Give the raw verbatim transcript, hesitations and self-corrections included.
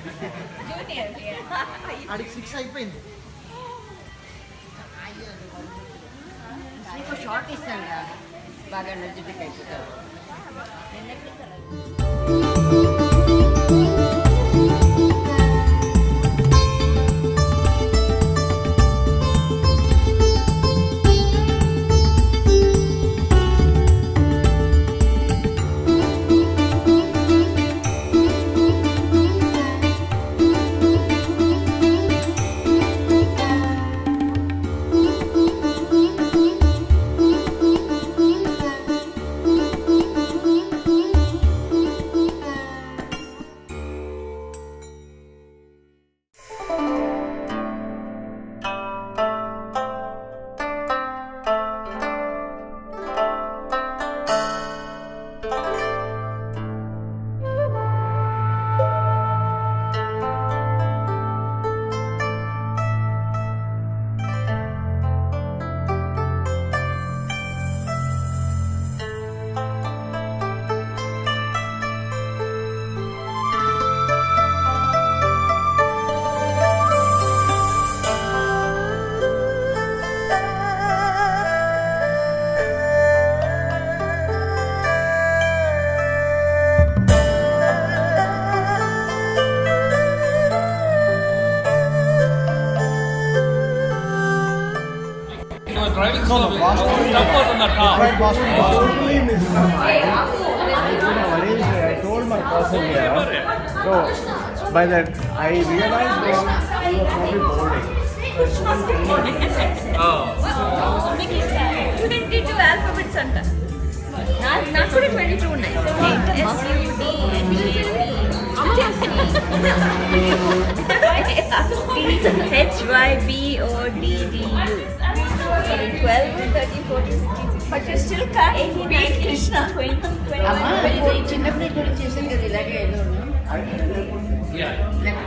Junior అడిగి six అయిపోయింది. నీకు షార్ట్ ఇస్తాను కదా బాగా ఎనర్జెటిక్ అయిపోతావు. Driving slowly. Tougher than the car. Right, Boston. I told my person here. So by that I realized that he was probably boarding. Oh. twenty-two alphabets anta. నాకు కూడా twenty-two ఉన్నాయి. S U D H Y B O D D U. twelve, thirteen, fourteen, sixteen. But you still can't beat Krishna. twenty, twenty-one, twenty-two. చిన్నప్పుడు చేసాను కదా ఇలాగే ఏదో Yeah.